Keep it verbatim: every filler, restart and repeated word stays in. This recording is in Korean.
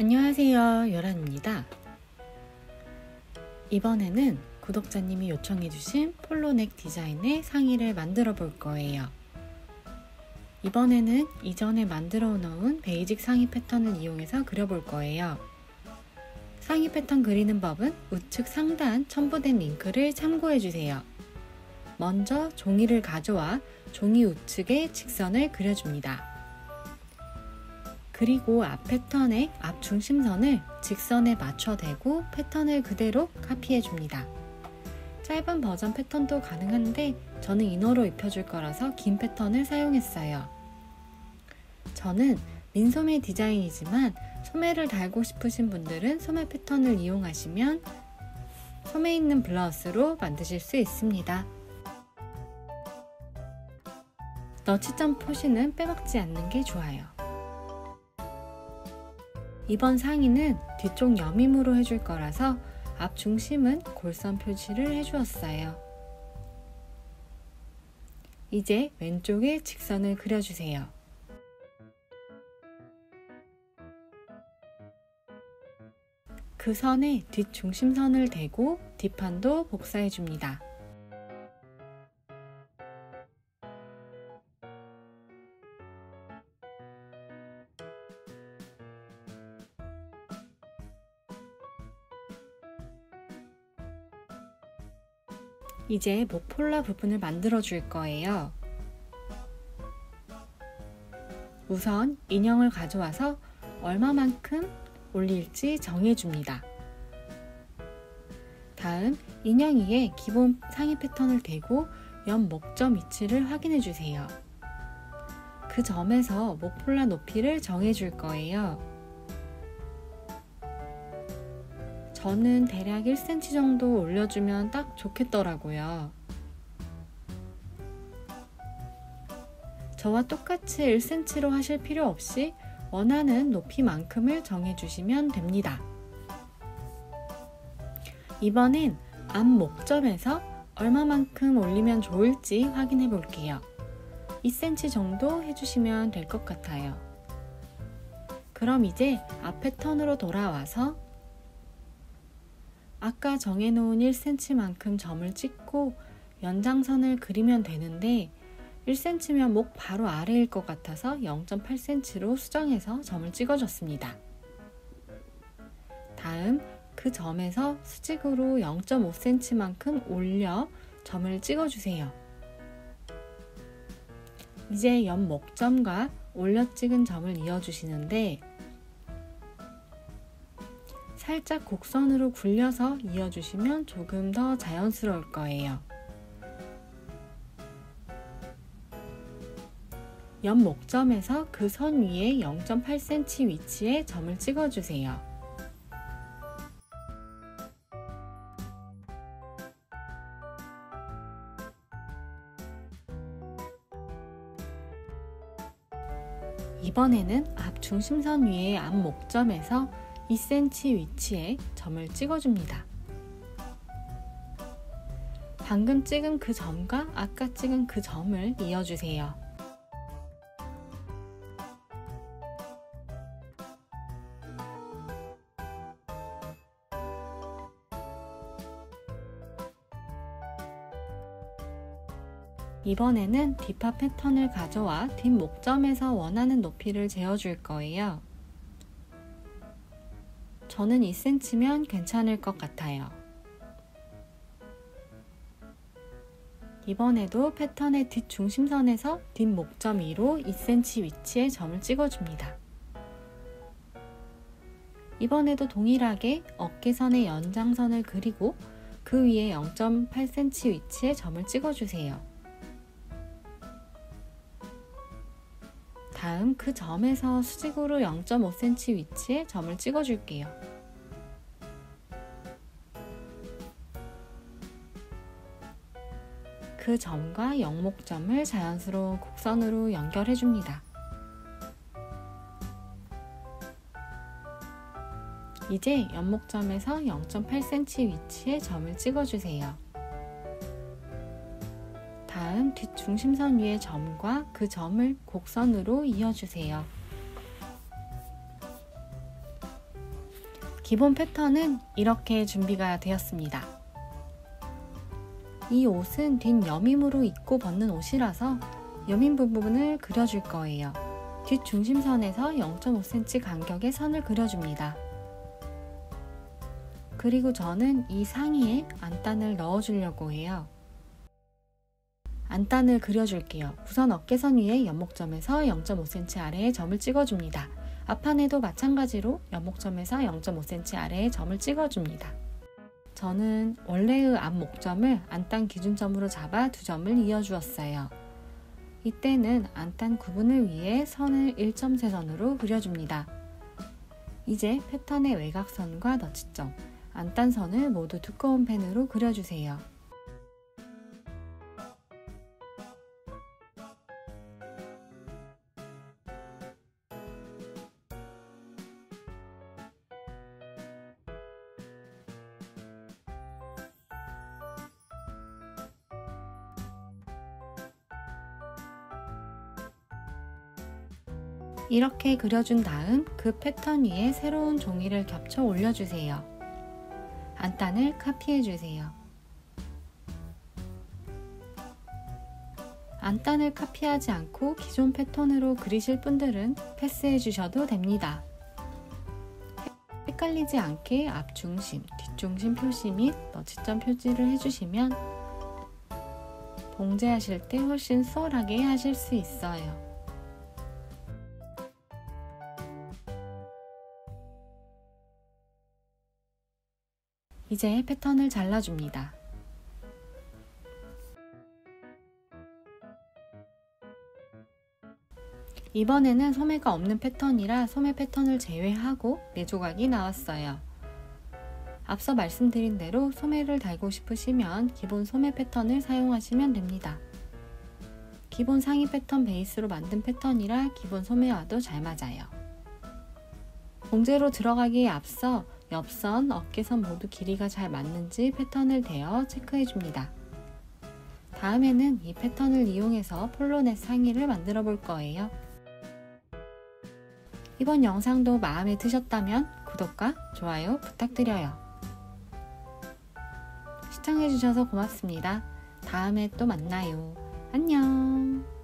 안녕하세요, 요란입니다. 이번에는 구독자님이 요청해주신 폴로넥 디자인의 상의를 만들어 볼 거예요. 이번에는 이전에 만들어 놓은 베이직 상의 패턴을 이용해서 그려볼 거예요. 상의 패턴 그리는 법은 우측 상단 첨부된 링크를 참고해주세요. 먼저 종이를 가져와 종이 우측에 직선을 그려줍니다. 그리고 앞 패턴의 앞 중심선을 직선에 맞춰 대고 패턴을 그대로 카피해줍니다. 짧은 버전 패턴도 가능한데 저는 이너로 입혀줄 거라서 긴 패턴을 사용했어요. 저는 민소매 디자인이지만 소매를 달고 싶으신 분들은 소매 패턴을 이용하시면 소매 있는 블라우스로 만드실 수 있습니다. 너치점 표시는 빼먹지 않는 게 좋아요. 이번 상의는 뒤쪽 여밈으로 해줄 거라서 앞 중심은 골선 표시를 해주었어요. 이제 왼쪽에 직선을 그려주세요. 그 선에 뒷중심선을 대고 뒷판도 복사해줍니다. 이제 목폴라 부분을 만들어 줄 거예요. 우선 인형을 가져와서 얼마만큼 올릴지 정해줍니다. 다음 인형 위에 기본 상의 패턴을 대고 옆 목점 위치를 확인해 주세요. 그 점에서 목폴라 높이를 정해 줄 거예요. 저는 대략 일 센티미터 정도 올려주면 딱 좋겠더라고요. 저와 똑같이 일 센티미터로 하실 필요 없이 원하는 높이만큼을 정해주시면 됩니다. 이번엔 앞 목점에서 얼마만큼 올리면 좋을지 확인해 볼게요. 이 센티미터 정도 해주시면 될 것 같아요. 그럼 이제 앞 패턴으로 돌아와서 아까 정해놓은 일 센티미터만큼 점을 찍고 연장선을 그리면 되는데 일 센티미터면 목 바로 아래일 것 같아서 영 점 팔 센티미터로 수정해서 점을 찍어줬습니다. 다음 그 점에서 수직으로 영 점 오 센티미터만큼 올려 점을 찍어주세요. 이제 옆 목점과 올려 찍은 점을 이어주시는데 살짝 곡선으로 굴려서 이어주시면 조금 더 자연스러울 거예요. 옆 목점에서 그 선 위에 영 점 팔 센티미터 위치에 점을 찍어주세요. 이번에는 앞 중심선 위에 앞 목점에서 이 센티미터 위치에 점을 찍어줍니다. 방금 찍은 그 점과 아까 찍은 그 점을 이어주세요. 이번에는 뒷파 패턴을 가져와 뒷목점에서 원하는 높이를 재어줄 거예요. 저는 이 센티미터면 괜찮을 것 같아요. 이번에도 패턴의 뒷중심선에서 뒷목점 위로 이 센티미터 위치에 점을 찍어줍니다. 이번에도 동일하게 어깨선의 연장선을 그리고 그 위에 영 점 팔 센티미터 위치에 점을 찍어주세요. 다음 그 점에서 수직으로 영 점 오 센티미터 위치에 점을 찍어줄게요. 그 점과 영목점을 자연스러운 곡선으로 연결해줍니다. 이제 연목점에서 영 점 팔 센티미터 위치에 점을 찍어주세요. 다음 뒷중심선 위의 점과 그 점을 곡선으로 이어주세요. 기본 패턴은 이렇게 준비가 되었습니다. 이 옷은 뒷 여밈으로 입고 벗는 옷이라서 여밈 부분을 그려줄 거예요. 뒷 중심선에서 영 점 오 센티미터 간격의 선을 그려줍니다. 그리고 저는 이 상의에 안단을 넣어주려고 해요. 안단을 그려줄게요. 우선 어깨선 위에 연목점에서 영 점 오 센티미터 아래에 점을 찍어줍니다. 앞판에도 마찬가지로 연목점에서 영 점 오 센티미터 아래에 점을 찍어줍니다. 저는 원래의 앞 목점을 안단 기준점으로 잡아 두 점을 이어주었어요. 이때는 안단 구분을 위해 선을 일 점 세선으로 그려줍니다. 이제 패턴의 외곽선과 너치점, 안단선을 모두 두꺼운 펜으로 그려주세요. 이렇게 그려준 다음 그 패턴 위에 새로운 종이를 겹쳐 올려주세요. 안단을 카피해주세요. 안단을 카피하지 않고 기존 패턴으로 그리실 분들은 패스해 주셔도 됩니다. 헷갈리지 않게 앞중심, 뒷중심 표시 및 너치점 표시를 해주시면 봉제하실 때 훨씬 수월하게 하실 수 있어요. 이제 패턴을 잘라줍니다. 이번에는 소매가 없는 패턴이라 소매 패턴을 제외하고 네 조각이 나왔어요. 앞서 말씀드린 대로 소매를 달고 싶으시면 기본 소매 패턴을 사용하시면 됩니다. 기본 상의 패턴 베이스로 만든 패턴이라 기본 소매와도 잘 맞아요. 봉제로 들어가기에 앞서 옆선, 어깨선 모두 길이가 잘 맞는지 패턴을 대어 체크해줍니다. 다음에는 이 패턴을 이용해서 폴로넷 상의를 만들어 볼 거예요. 이번 영상도 마음에 드셨다면 구독과 좋아요 부탁드려요. 시청해주셔서 고맙습니다. 다음에 또 만나요. 안녕.